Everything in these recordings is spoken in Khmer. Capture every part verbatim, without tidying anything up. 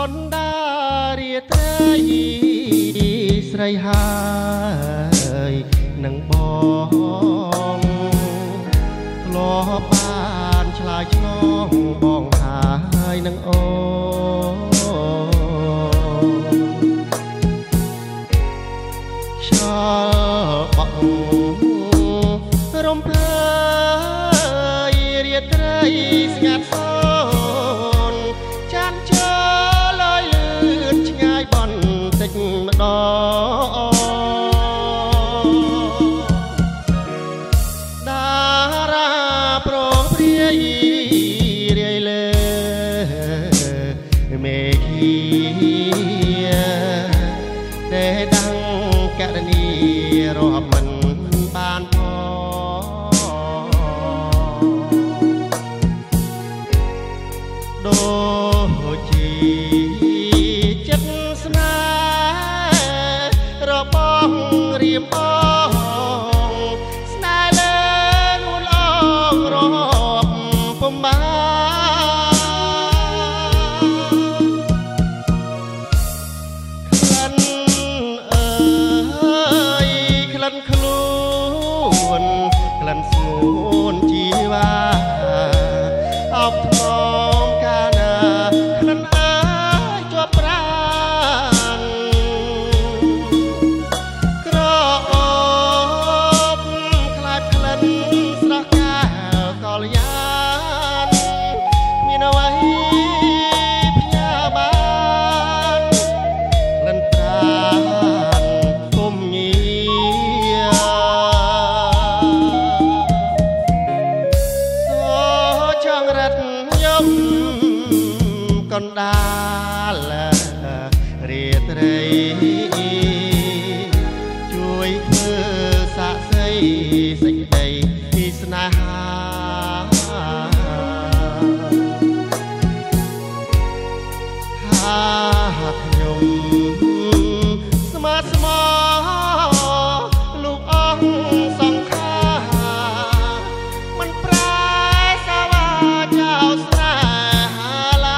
នដារាត្រីស្រីហើយនឹងបងធ្លាប់បានឆ្លើយឆ្លងបងហើយនឹងអូខ្យល់បក់រំភើយរាត្រីស្ងាត់សូនចាន់ជើលយលឿនឆ្ងាយបន្តិចម្ដងតារាប្រព្រាយរាយលើមេឃីតែដាំងកណនីរាប់មិនបានផងដូចជាចិត្តស្នេហ៍របស់រៀមបងស្នេហ៍លើនួនអងរាប់ពុំបានក្លិនអើយក្លិនខ្លួនក្លិនស្ងួនជីវ៉ាអបថ្នមកាលណាក្លិនអើយជាប់ប្រាណក្រអូបខ្លាចក្លិនស្រស់កាលកលយានមានអ្វីផ្ញើបានក្លិនប្រាណពុំញីចង់រត់យំកណ្ដាលរាត្រីជួយធ្វើសាក្សីសេចក្តីពីស្នេហាហាខ្ញុំស្មាតស្មោលោកអង្គសង្ខាមិនប្រែសាវាចៅស្នេហាឡើ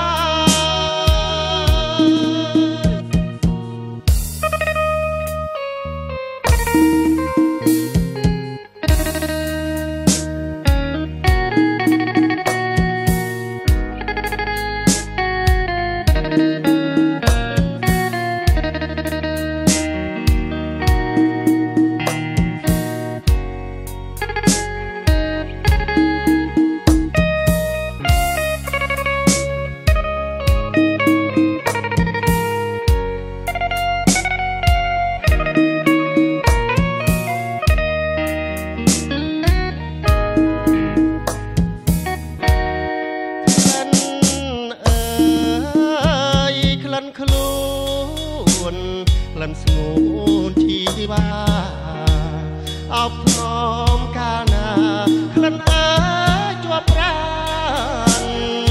ខ្លួនក្លិនស្ងួនជីវ៉ាអបថ្នមកាលណាក្លិនអើយជាប់ប្រាណ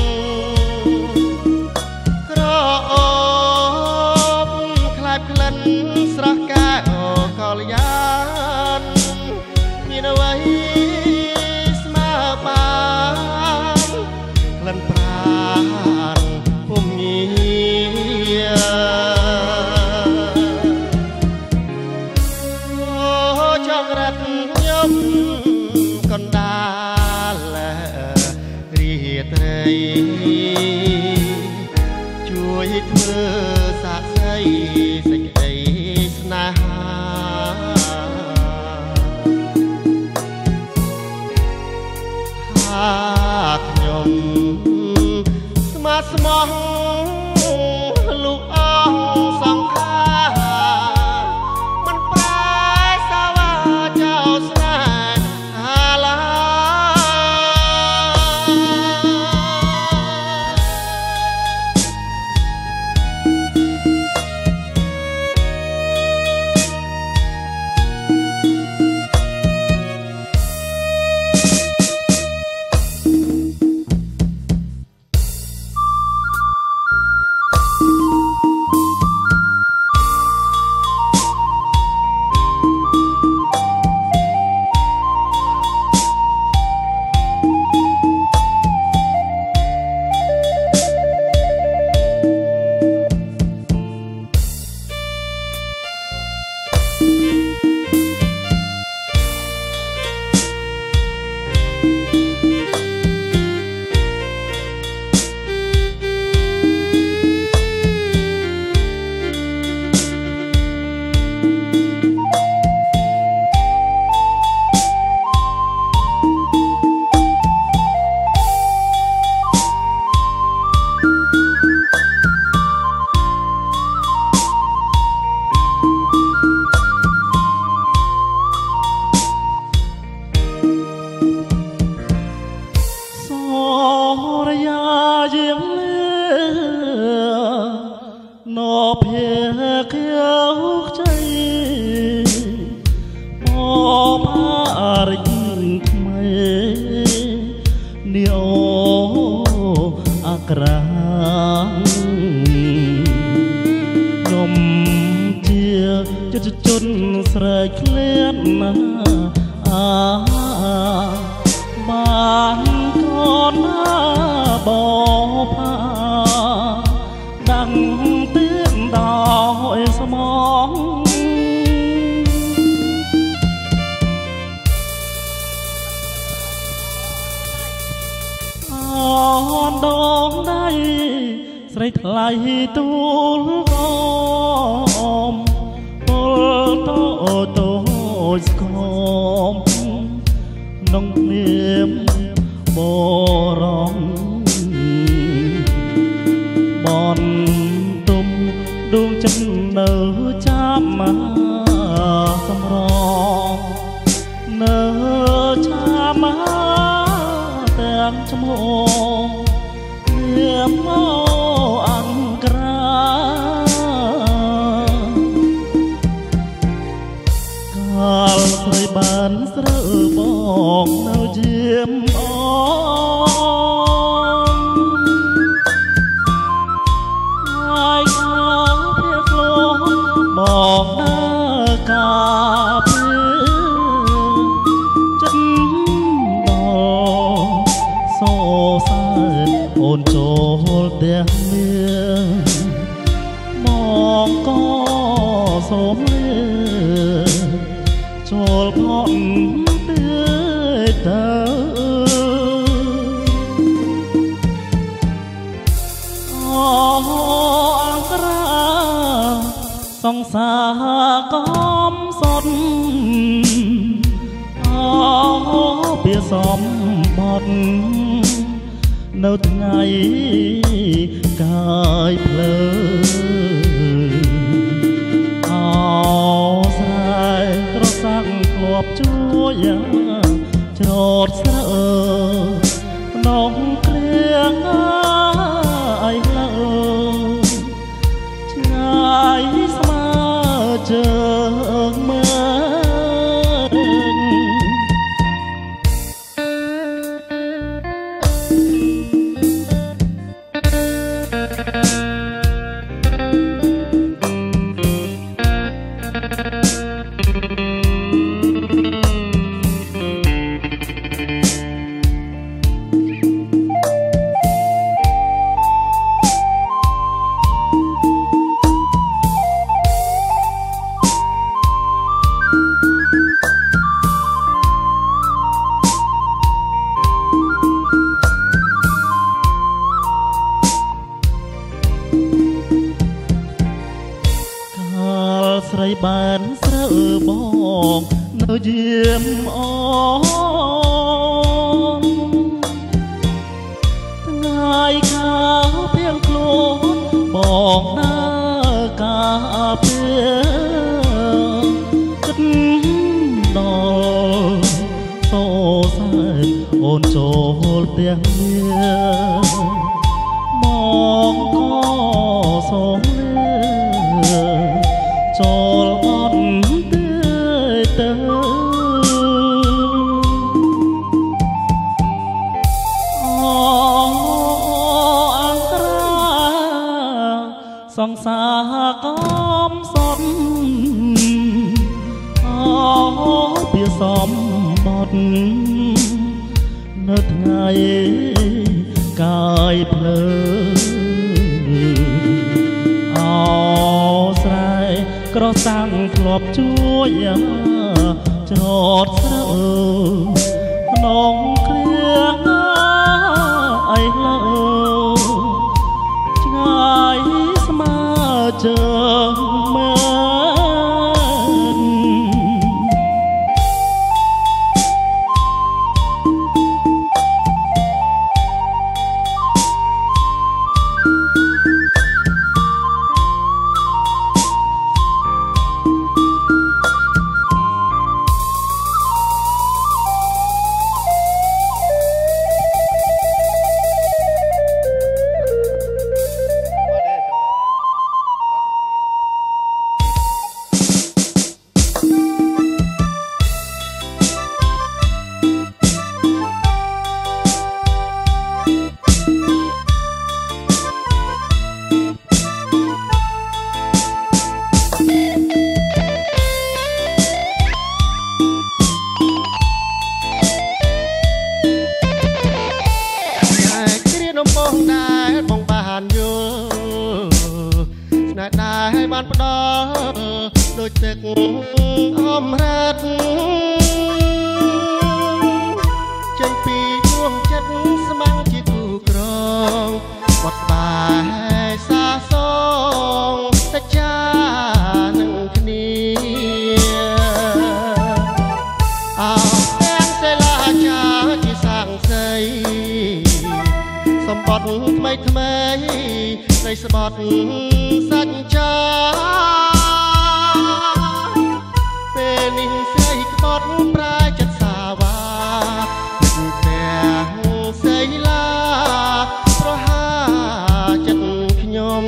ក្រអូបខ្លាចក្លិនស្រស់កាលកលយានមានអ្វីស្មើបានក្លិនប្រាណពុំញីចង់រត់យំកណ្ដាលរាត្រីជួយធ្វើសាក្សីសេចក្តីស្នេហាហាខ្ញុំស្មាតស្មោះលោកអង្គសង្ខាមិនប្រែសាវាចៅស្នេហាឡើយឃ្លានណាអាបានកូនណាបផាดังเตือนดอยสมองอ่อนดองได้ใส่ไกลตูลกอมปลโตโตสกอมน้องเนียมบรองบอนตุ่มดวงจันทร์เนอจามมาสำรองเนอจามมาเตือนจมูกเมื่อมออังกราการใส่บานเสือบอกเนาเยี่ยมอ่อนไอ้ข้าเพียกลงบอกหน้ากาเพื่อจันบอกโซ่สายโอนโจลเดียงเมียมองก็สมเลือโจลพอนเตือนเธออังกราสองสากอมสนอ๋อเปียสมบดเนื้อไงกายเพลอเอาใส่กระสังกลบช่วยโจดเสอน้องเกลียงไอ้เลอใจสมาเจอเมื่อใส่บานเสือบอกเนื้อเยี่ยมอ่อนไงข้าเพียงโกลนบอกหน้ากาเพื่อกันดอโซ่ใส่โอนโจลเตียงเมียมองก็สมเลือโจลอ่อนเตือนเตออ๋ออังกราสองสากอมสนอ๋อเปียสมบดเนื้อไงกายเพลอเอาใส่กระสังกลบช่วยจอดเสือน้องเกลียงไอ้เลอใจสมาเจอเมื่อបានផ្ដល់ដូចទឹកអមរ៉ាត់ចេញពីដួងចិត្តស្ម័គ្រជាគូក្រងបត់ស្បែកសាសងតែចានឹងគ្នាអោទាំងសេលាចាជាសាងសីសម្បត្តិថ្មីថ្មីនៃស្បត់សច្ចាពេលនេះស្រីក្បត់ប្រាចិត្តសាវាទាំងសេលាប្រហាចិត្តខ្ញុំ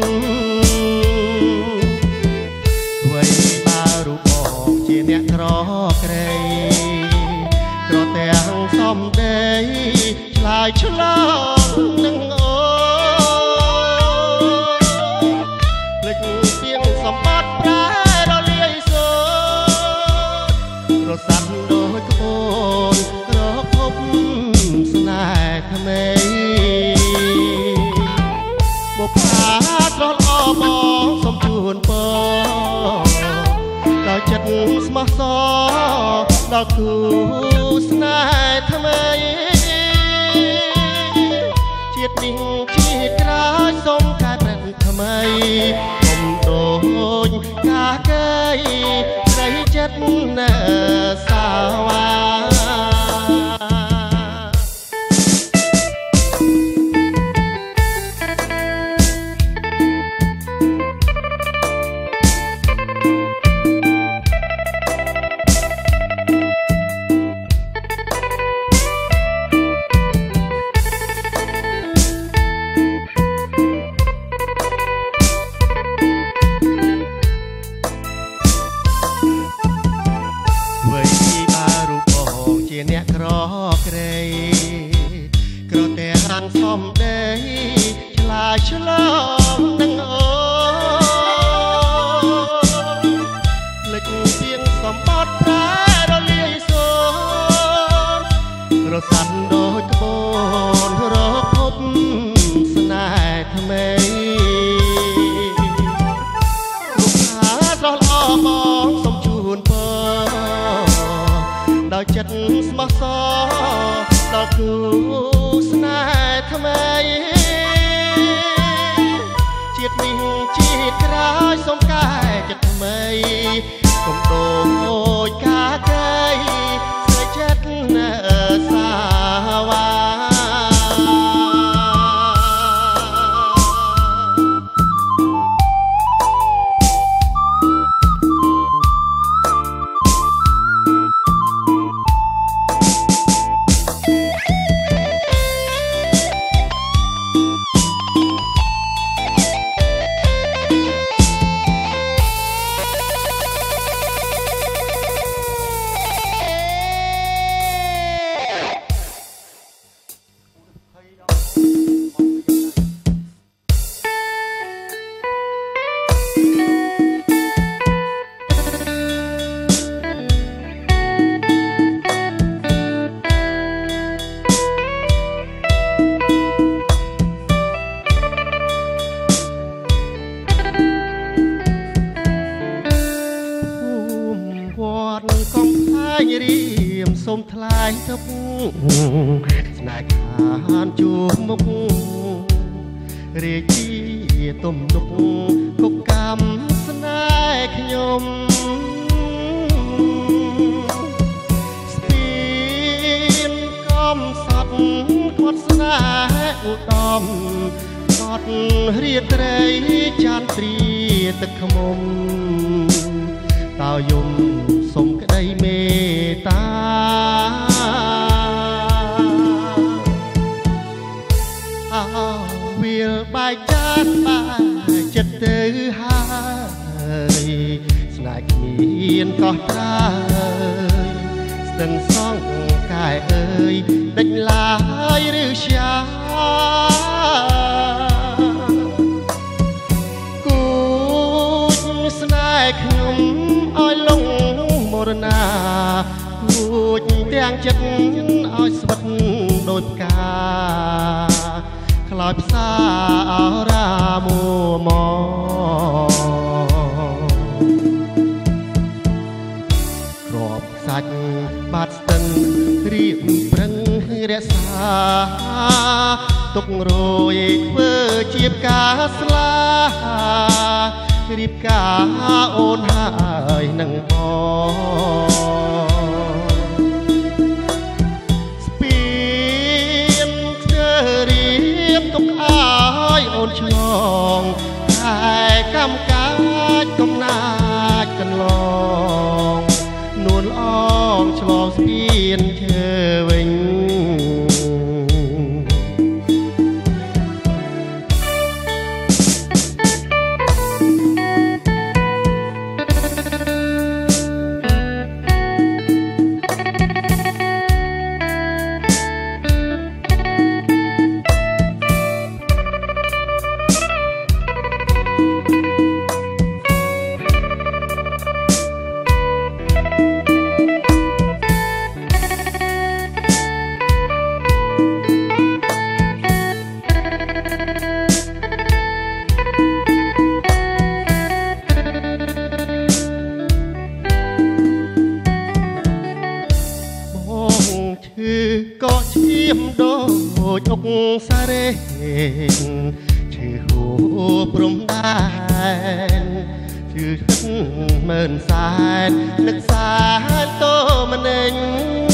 អ្វីបើរូបបងជាអ្នកក្រក្រៃក្រទាំងសំដីឆ្លើយឆ្លងនឹងអូភ្លេចទៀងសម្បត្តិប្រែរលាយសូររសាត់ដូចក្បូនរកភពស្នេហ៍ថ្មីបុព្វាត្រឡប់បងសំជួនពរដល់ចិត្តស្មោះសរដល់គូស្នេហ៍ថ្មីជាតិនេះជាតិក្រោយសូមកែប្រែថ្មីកុំដូចកាកែស្រីចិត្តនៅសាវាអ្នកក្រក្រៃក្រទាំងសំដីឆ្លាយឆ្លងនឹងអូភ្លេចទៀងសម្បត្តិប្រែរលាយសូររសាត់ដូចក្បូនរកភពស្នេហ៍ថ្មីរូបខាស្រស់ល្អបងសំជួនពរដល់ចិត្តស្មោះសរដល់គូស្នេហ៍ថ្មីជាតិនេះជាតិក្រោយសូមកែចិត្តថ្មីកុំដូចកាកែស្រីចិត្តនៅសាវារៀមសូមថ្លែងទៅស្នេហ៍ខានជួបមុខរាជាទំនុកគុកកម្មស្នេហ៍ខ្ញុំស្ពានកំសត់គាត់ស្នេហ៍ឧត្តមគាត់រៀបត្រីចានត្រៀទឹកខ្មុំតើយំសូមក្តីមេត្តាអោវាលបែកចានបែកចិត្តទៅហើយស្នេហ៍គ្មានកោះត្រើយស្ទឹងសងកាយអើយដេញឡាយឬជាគូស្នេហ៍ខ្ញុំឲ្យលងមរណាគួចទាំងចិត្តឲ្យស្វិតដូចផ្កាខ្លោចផ្សាអរាមួម៉ទុករយធ្វើជាផ្កាស្លារៀបការអូនហើយនឹងបងស្ពានធ្វើរៀបទុកឲ្យអូនឆ្លងតែកម្មកាចកំណាចកន្លងនួនអងឆ្លងស្ពានឈើវិញក៏ឈាមដូចអុកសារ៉េឈឺហូរព្រំដែនឈឺហឹកមើលសែននឹកសានតមនិញ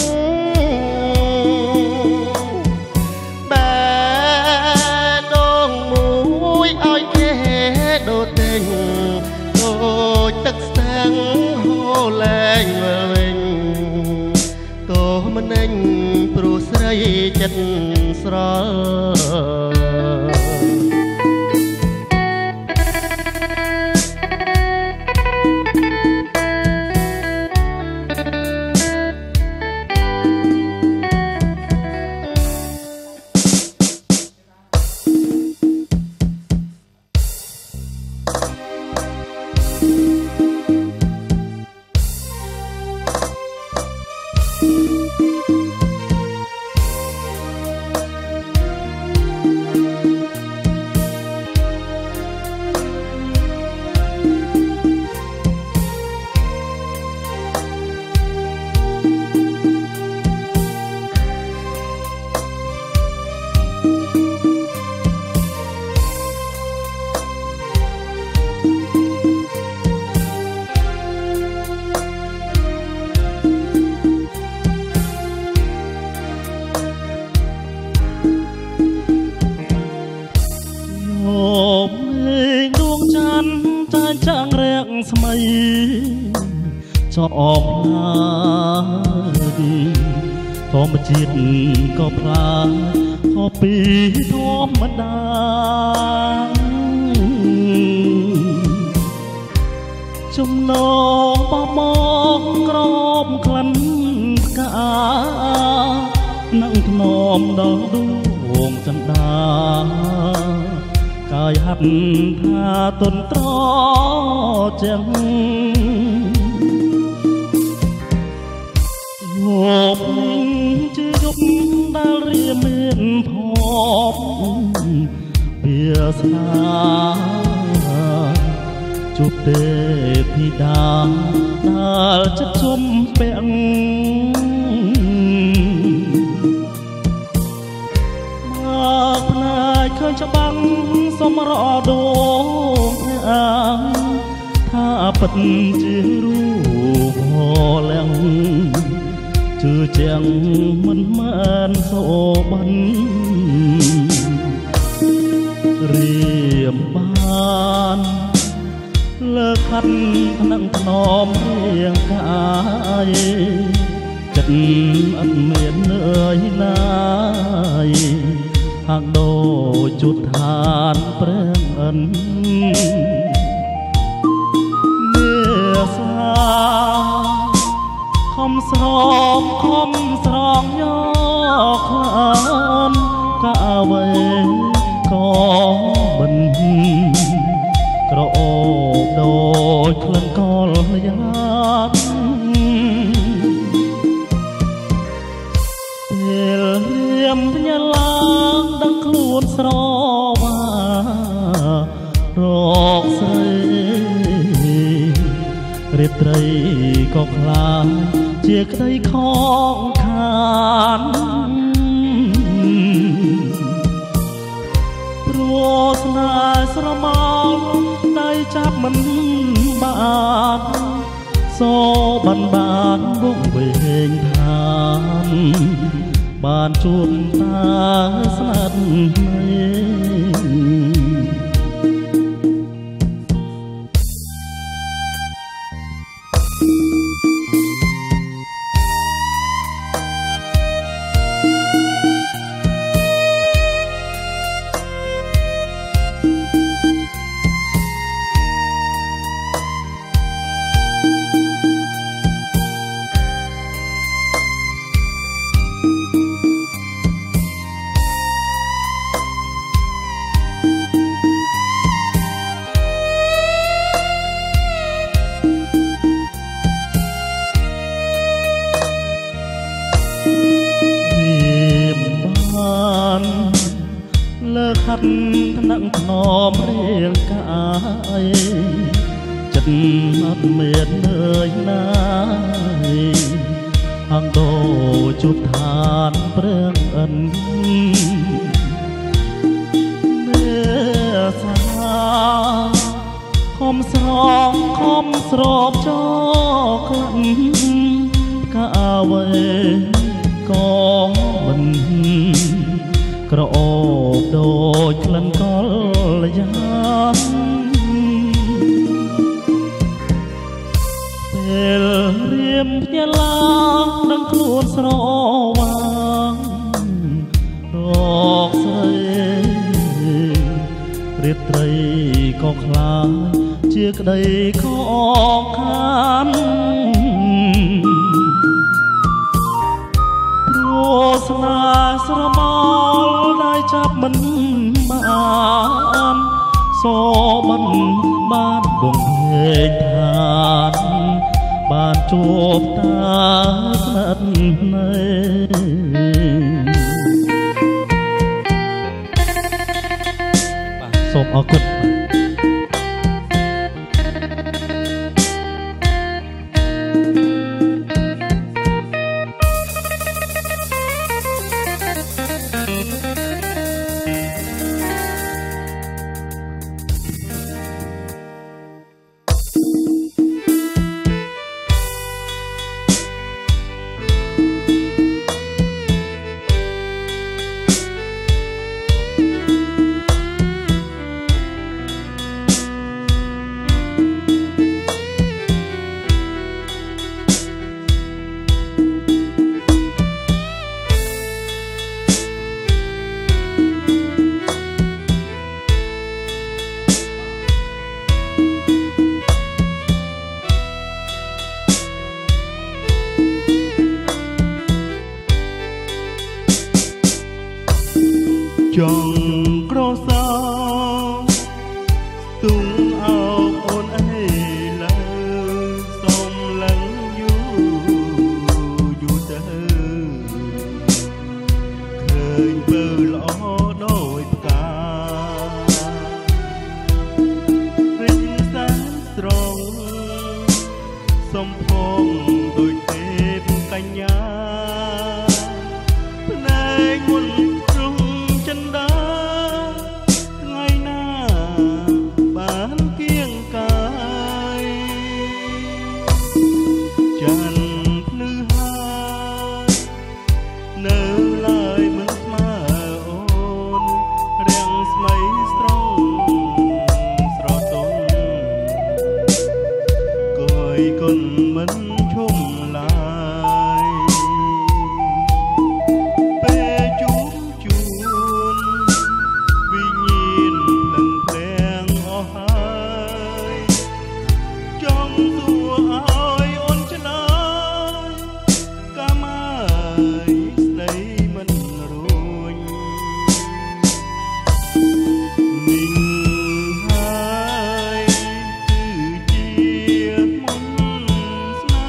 បែដងមួយឲ្យគេដូរទិញដូចទឹកស្ទឹងហូរលែងវិញតមនិញព្រោះស្រីចិត្តស្រចាំងរែកស្មៃចោមឡាធម្មជាតិក៏ផ្លាខុសពីធម្មតាចំណងបបងក្រមក្លិនផ្កានឹងធ្នមដល់ដួងចន្ទាកាយហាត់ថាទន់ត្រចឹងយោបជាយប់ដែលរៀមានភពវាស្នាជប់ទេធីតាដែលចិត្តជុំពាក់មកផ្នែកឃើញច្បាំងសមរដូងអាងថាពិតជារូបហលាំងជឿជាងមិនមែនសូបិនរៀបបានលើខាត់ថ្នាក់ថ្នមរាងកាយចិត្តអត់មាននឿយណាយហាក់ដូចជុតឋានព្រះអិនមេសាខំស្រោមខំស្រងយកខ្លានក៏អ្វីក៏មិនក្រអូបដូចក្លិនកលយ៉ាងពេលរៀមញឡើងដឹងខ្លួនស្រវារកស្រីរាត្រីក៏ខ្លាចជាក្តីខកខានស្នេហ៍ស្រមោលដៃចាប់មិនបានសូបានបានវងវែងឋានបានជួបតាស្និទ្ធលើខាត់ថ្នាក់ថ្នមរៀងកាយចិត្តអត់មាននឿយណាយអង្គោជួបឋានព្រះអិនមេសាខំស្រងខំស្រោបចោក្លាន់កាអ្វីក៏មិនក្រអូបដូចក្លិនកលយ៉ាងពេលរៀមផ្ញើឡើងដឹងខ្លួនស្រវាងរកស្រីរៀបត្រីក៏ខ្លាចជាក្តីខកខានស្នេហ៍ស្រមោលដៃចាប់មិនបានសូបានបានវងវែងឋានបានជួបតាស្និទ្ធនៅបាទសូមអរគុណចង់ក្រសោទុំអោបអូនអីលើសុំឡើងយូយូទៅឃើញបើល្អដោយផ្ការិញសានស្រងសំផងដូចទេពកញ្ញាភ្នែកមុនគុណមិនឈុំឡើយពេលជួបជួនវិញ្ញាណនឹងភ្លៀងអស់ហើយចង់សួរឲ្យអូនឆ្លើយកាម៉ាយស្ដីមិនរួញនេះហើយគឺជាមុនស្នេ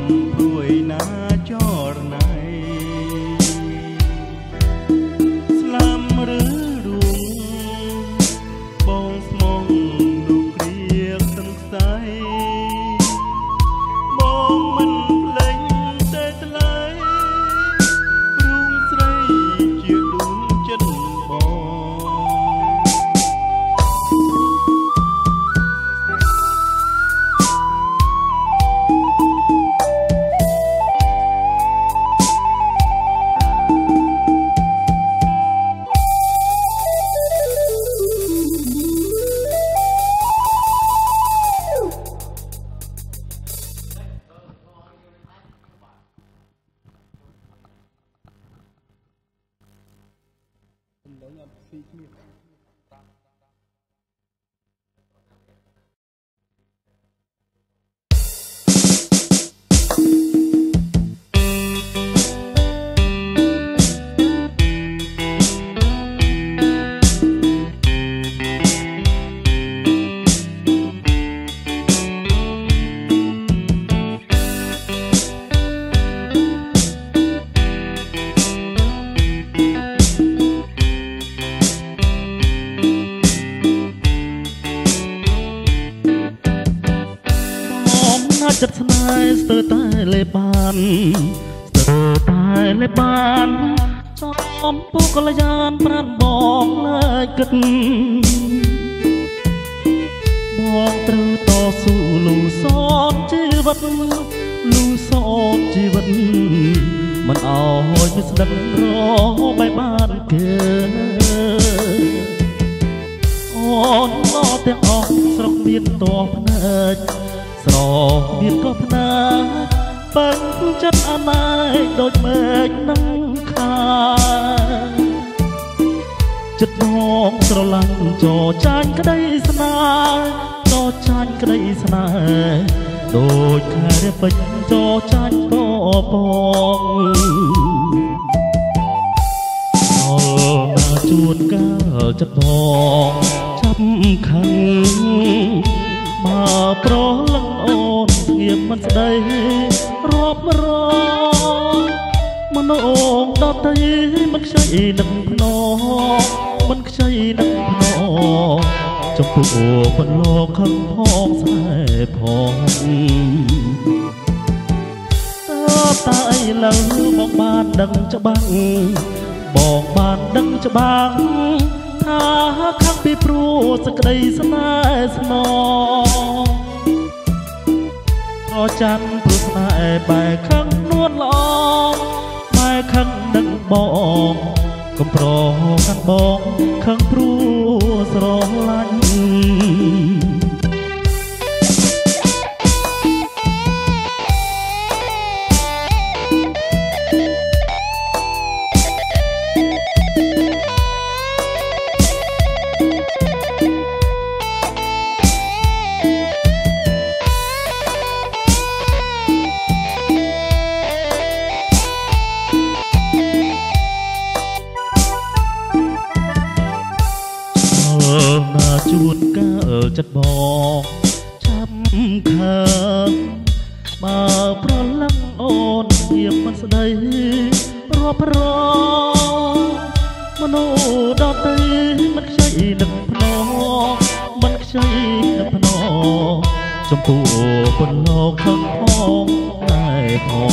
ព្រួយណាចរណៃស្លាមឬរួងបងស្មងលោកគ្រាសឹងខ្សែបងមិនភ្លេចតែថ្លៃរួងស្រីជាដួងចិត្តបងចិត្តស្នេហ៍ស្ទើរតែលេបានស្ទើរតែលេបានចំពុកលយានប្រានបងលើកគិតបងត្រូវតស៊ូលូសនជីវិតលូសនជីវិតមិនអោយស្ដឹងរបែបបានគេអូនឡោទាំងអស់ស្រុកមានតបភ្នែកស្រមានក៏ភ្នាពឹងចិត្តអនាយដូចមេឃនឹងខាចិត្តបងស្រឡាញ់ចោចាញ់ក្តីស្នេហ៍ចោចាញ់ក្តីស្នេហ៍ដូចខែពេញចោចាញ់ពពងអលណាជួនកាលចិត្តបងចាប់ខឹងបើប្រលឹងអូនស្ងៀមមិនស្ដីរាប់រងមនុស្សអូនដតៃមិនខ្ចីនឹងភ្នំមិនខ្ចីនឹងភ្នំចំពោះអូមិនលោកខឹងផងស្នេហ៍ផងតើតើអីលើមកបានដឹងច្បាស់បងបានដឹងច្បាស់ថាខាងពីព្រោះសក្តីស្នេហ៍ស្នងអច័ន្ទព្រោះស្នេហ៍បែកខឹងនួនល្អបែកខឹងនឹងបងកំប្រកាន់បងខឹងព្រោះស្រឡាញ់ជួនកាលចិត្តបងចាំខើបើប្រលឹងអូនស្ងៀមមិនស្ដីរាប់រងមនុស្សដតៃមិនខ្ចីនឹងភ្នំមិនខ្ចីនឹងភ្នំចំពោះពលលោកខឹងផងតែផង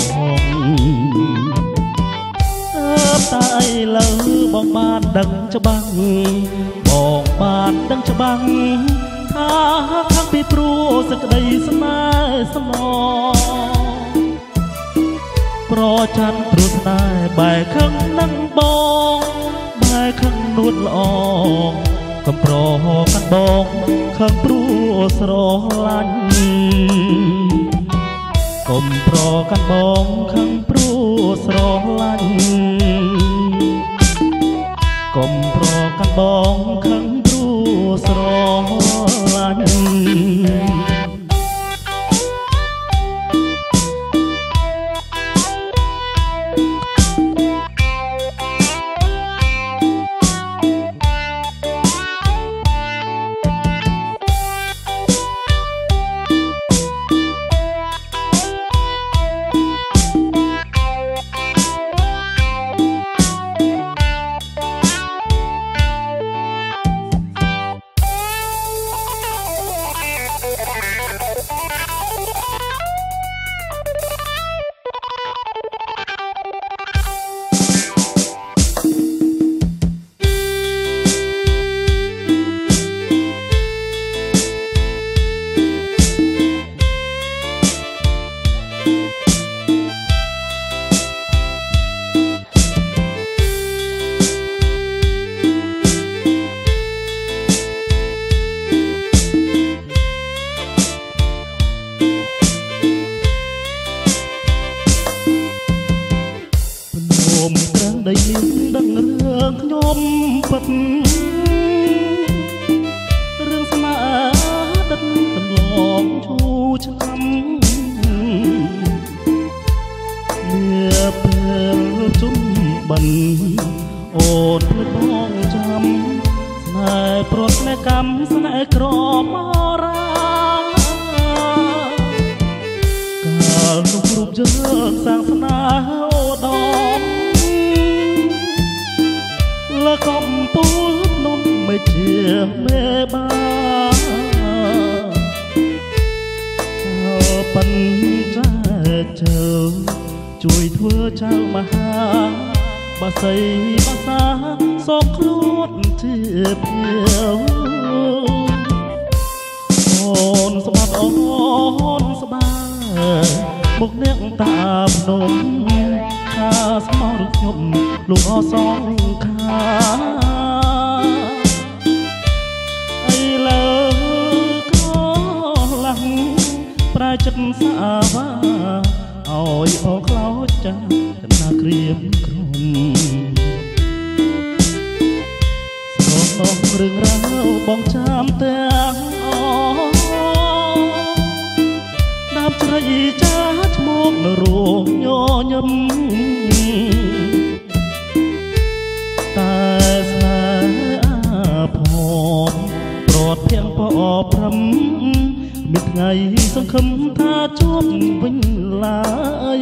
តើអីលើបងបានដឹងច្បាស់បងបានដឹងច្បាស់ថាខាងពីព្រោះសក្តីស្នេហ៍ស្នងប្រច័ណ្ឌព្រោះស្នេហ៍បែកខឹងនឹងបងបែកខឹងនួនល្អកំប្រកាន់បងខឹងព្រោះស្រឡាញ់កុំប្រកាន់បងខឹងព្រោះស្រឡាញ់កុំប្រកាន់បងខឹងព្រោះស្រឡាញ់អមពិតរឿងស្នេហ៍ដឹកកន្លងឈូឆ្នាំនាពេលជុំបិណ្ឌអូនភ្លេចបងចាំស្នេហ៍ប្រត់ស្នេហ៍កម្មស្នេហ៍ក្រមរាកាលនោះរូបយើងសាងស្នេហ៍អូដមលកំពូលនំមិនជាមេបាបិណ្ឌចាជើជួយធ្វើចៅមហាបាសីបាសាសូមខ្លួនជាភៀវអូនស្បាត់អូនស្បាមុខអ្នកតាភ្នំថាស្មោះខ្ញុំលោកអសងខាអីលើក៏ឡាំងប្រែចិត្តសាវាឲ្យអោខ្លោចចាចំណាក្រៀមក្រុមស្រោមរឿងរ៉ាវបងចាំទាំងអដើមជ្រៃចាឈ្មោះនរងញញឹមតែស្នេហ៍ផងប្រត់ភៀងពោព្រំមានថ្ងៃសង្ឃឹមថាជួបវិញឡើយ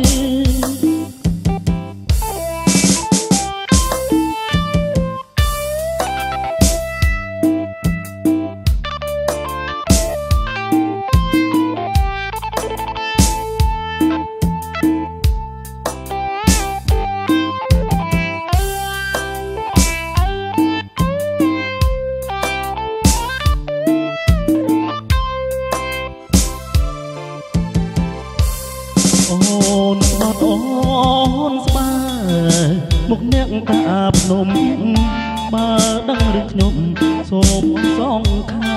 អូនស្បាត់អូនស្បាមុខអ្នកតាភ្នំបើដឹងរឿងខ្ញុំសូមសងខា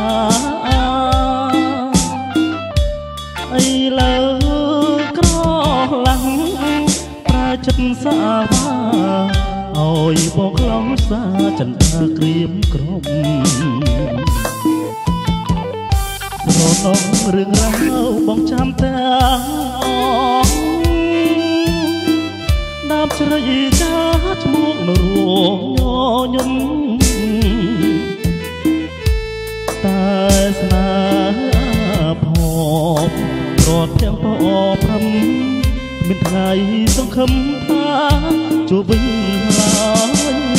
អីលើក្រឡាំងប្រែចិត្តសាវាឲ្យបងខ្លងសាចន្ទាក្រៀមក្រុមរនងរឿងរ៉ាវបងចាំទាំងដើមជ្រៃចាឈ្មោះនរងញញឹមតែស្នេហ៍ផងរត់ទាំងពោព្រំមានថ្ងៃសង្ឃឹមថាជួបវិញឡើយ